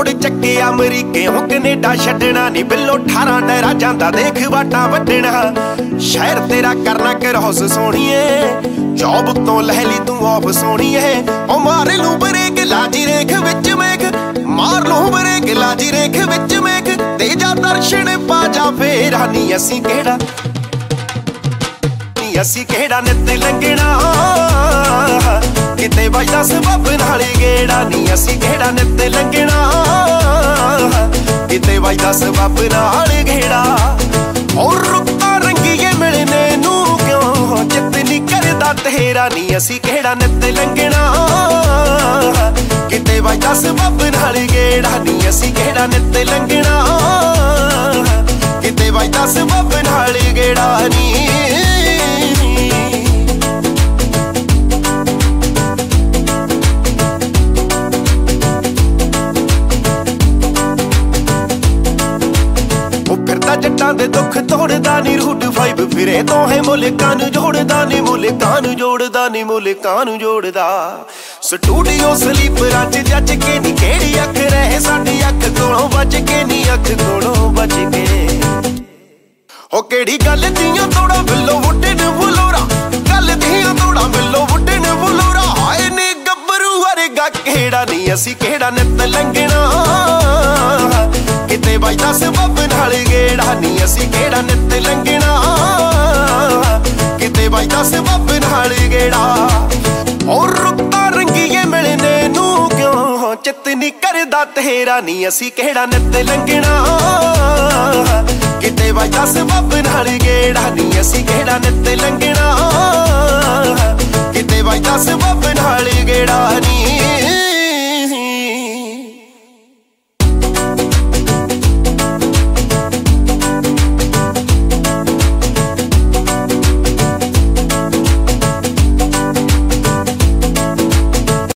मोड़ चक्के अमरीके हो कनेडा छड्डना नी बिल्लो 18 डरा जांदा देख वाटा वड्डना। शहर तेरा करना क्रॉस सोहणीए जॉब तो लहली तू ऑफ सोहणीए। ओ मार लू ब्रेक लाजी रेख विच मेघ मार लू ब्रेक लाजी रेख विच मेघ तेजा दर्शन पा जा फेरा नी असी केड़ा असी केड़ा नित लंघना किते वजदा सबब नाल गेड़ा नी असी केड़ा नित लंघना किते वजदा सबब नाल गेड़ा। और रुत्ता रंगीए मिलने नू क्यों चित नी करदा तेरा नी असी केड़ा नित लंघना किते वजदा सबब नाल गेड़ा नी असी केड़ा नित लंघना किते वजदा सबब नाल गेड़ा नी। जट्टां दे दुख तोड़दा नी रूट 5 फिरे तो है मुल्कां नूं जोड़दा नी मुल्कां नूं जोड़दा नी मुल्कां नूं जोड़दा। स्टूडियो स्लीपरां च जज के नी केड़ी अख रहे साडी अख कोलों बच के नी अख कोलों बच के। हो केड़ी गल दियां तोड़ा बिल्लो वुडन बुलोरा गल दियां तोड़ा बिल्लो वुडन बुलोरा। हाय नी गब्बरू वर्गा केड़ा नी असी केड़ा नित लंघना किते वजदा सबब नाल गेड़ा नी असी केड़ा नित लंघना किते वजदा सबब नाल गेड़ा। और रुत्ता रंगीए मिलने नू क्यों चित नी करदा तेरा नी असी केड़ा नित लंघना किते वजदा सबब नाल गेड़ा नी असी केड़ा नित लंघना किते वजदा सबब